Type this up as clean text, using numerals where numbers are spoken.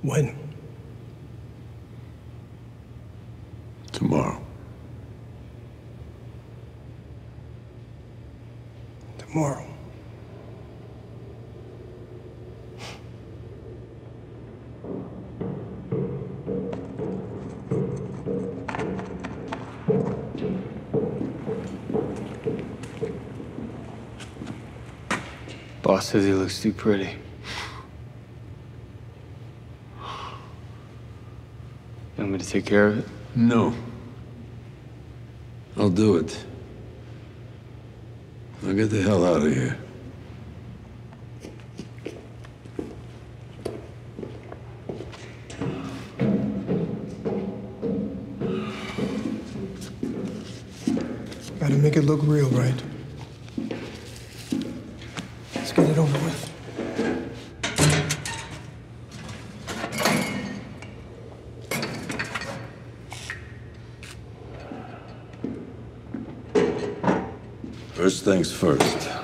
When? Tomorrow. Tomorrow. Boss says he looks too pretty. You want me to take care of it? No. I'll do it. Now get the hell out of here. Gotta make it look real, right? Let's get it over with. First things first.